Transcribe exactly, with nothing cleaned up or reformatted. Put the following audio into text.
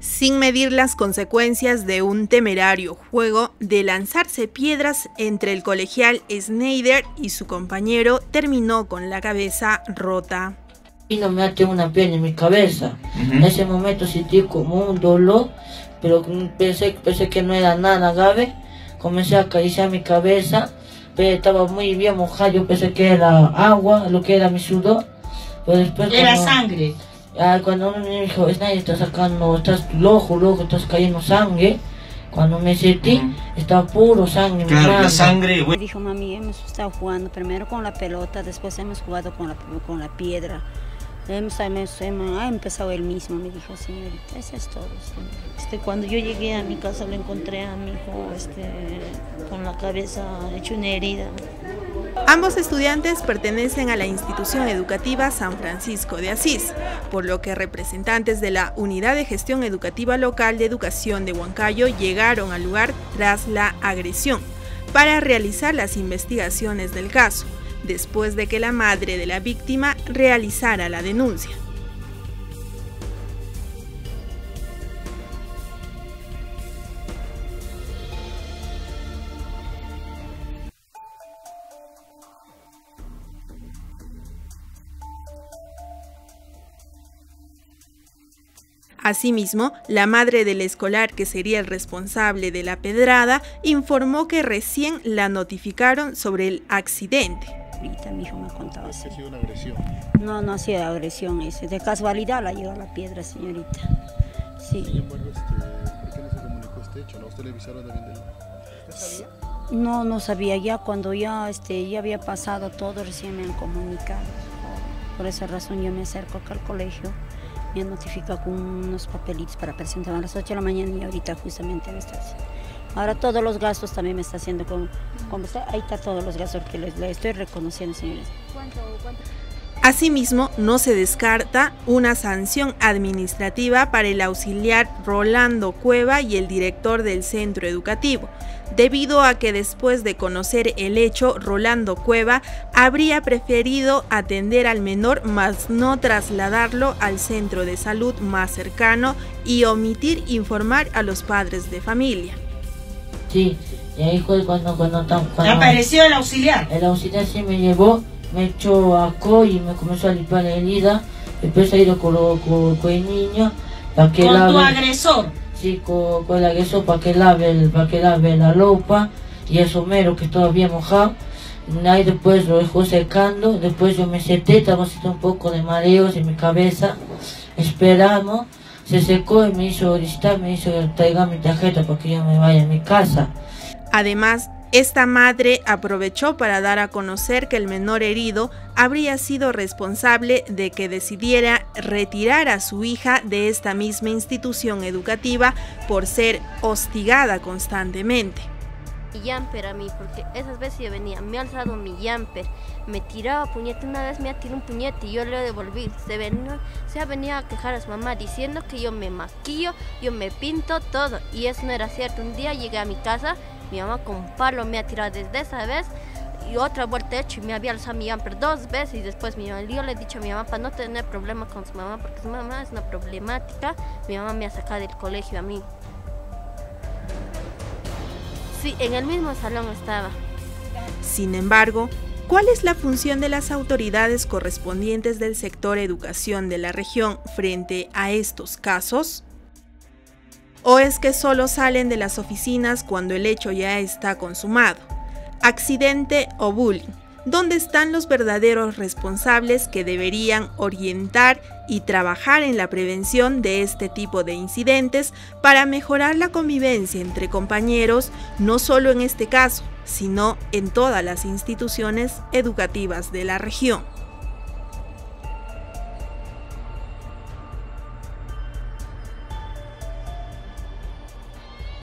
sin medir las consecuencias de un temerario juego de lanzarse piedras entre el colegial Schneider y su compañero, terminó con la cabeza rota. Y no me até una piedra en mi cabeza. Uh-huh. En ese momento sentí como un dolor, pero pensé, pensé que no era nada grave. Comencé a acariciar mi cabeza, pero estaba muy bien mojado. Yo pensé que era agua, lo que era mi sudor. Pero después era cuando, sangre. Ah, cuando uno me dijo, Schneider, está sacando, estás loco, loco, estás cayendo sangre. Cuando me sentí, uh-huh. estaba puro sangre. Claro, la sangre. Me dijo, mami, hemos estado jugando primero con la pelota, después hemos jugado con la, con la piedra. Hemos, hemos, hemos, ha empezado él mismo, me dijo, señorita, eso es todo. Sí. Este, cuando yo llegué a mi casa, lo encontré a mi hijo este, con la cabeza hecho una herida. Ambos estudiantes pertenecen a la institución educativa San Francisco de Asís, por lo que representantes de la Unidad de Gestión Educativa Local de Educación de Huancayo llegaron al lugar tras la agresión para realizar las investigaciones del caso, después de que la madre de la víctima realizara la denuncia. Asimismo, la madre del escolar, que sería el responsable de la pedrada, informó que recién la notificaron sobre el accidente. Ahorita mi hijo me ha contado así. ¿Ha sido una agresión? No, no ha sido agresión, es de casualidad la llevó la piedra, señorita. Sí. Sin embargo, este, ¿por qué no se comunicó este hecho? ¿No? ¿Usted le avisaron también de él? ¿Usted sabía? No, no sabía. Ya cuando ya, este, ya había pasado todo, recién me han comunicado. Por esa razón yo me acerco acá al colegio. Me han notificado con unos papelitos para presentar a las ocho de la mañana y ahorita justamente me está haciendo. Ahora todos los gastos también me está haciendo con, con ahí está todos los gastos que les, les estoy reconociendo, señores. ¿Cuánto, cuánto? Asimismo, no se descarta una sanción administrativa para el auxiliar Rolando Cueva y el director del centro educativo, debido a que después de conocer el hecho, Rolando Cueva habría preferido atender al menor, más no trasladarlo al centro de salud más cercano y omitir informar a los padres de familia. Sí, y ahí fue cuando, cuando, cuando, cuando apareció el auxiliar. El auxiliar sí me llevó, me echó a co y me comenzó a limpiar la herida. Después ha ido con, con, con el niño para que ¿Con lave, tu agresor? Sí, con, con el agresor para que lave, para que lave la ropa y el somero que todavía mojado. Ahí después lo dejó secando. Después yo me senté, estaba sintiendo un poco de mareos en mi cabeza. Esperamos, se secó y me hizo visitar, me hizo traigar mi tarjeta para que yo me vaya a mi casa. Además, esta madre aprovechó para dar a conocer que el menor herido habría sido responsable de que decidiera retirar a su hija de esta misma institución educativa por ser hostigada constantemente. Mi jumper a mí, porque esas veces yo venía, me ha alzado mi jumper, me tiraba puñete, una vez me ha tirado un puñete y yo le devolví. Se, venía, se ha venido a quejar a su mamá diciendo que yo me maquillo, yo me pinto todo, y eso no era cierto. Un día llegué a mi casa, mi mamá con un palo me ha tirado desde esa vez y otra vuelta hecho y me había alzado mi jumper dos veces y después mi mamá, yo le he dicho a mi mamá para no tener problemas con su mamá porque su mamá es una problemática, mi mamá me ha sacado del colegio a mí. Sí, en el mismo salón estaba. Sin embargo, ¿cuál es la función de las autoridades correspondientes del sector educación de la región frente a estos casos? ¿O es que solo salen de las oficinas cuando el hecho ya está consumado? Accidente o bullying. ¿Dónde están los verdaderos responsables que deberían orientar y trabajar en la prevención de este tipo de incidentes para mejorar la convivencia entre compañeros, no solo en este caso, sino en todas las instituciones educativas de la región?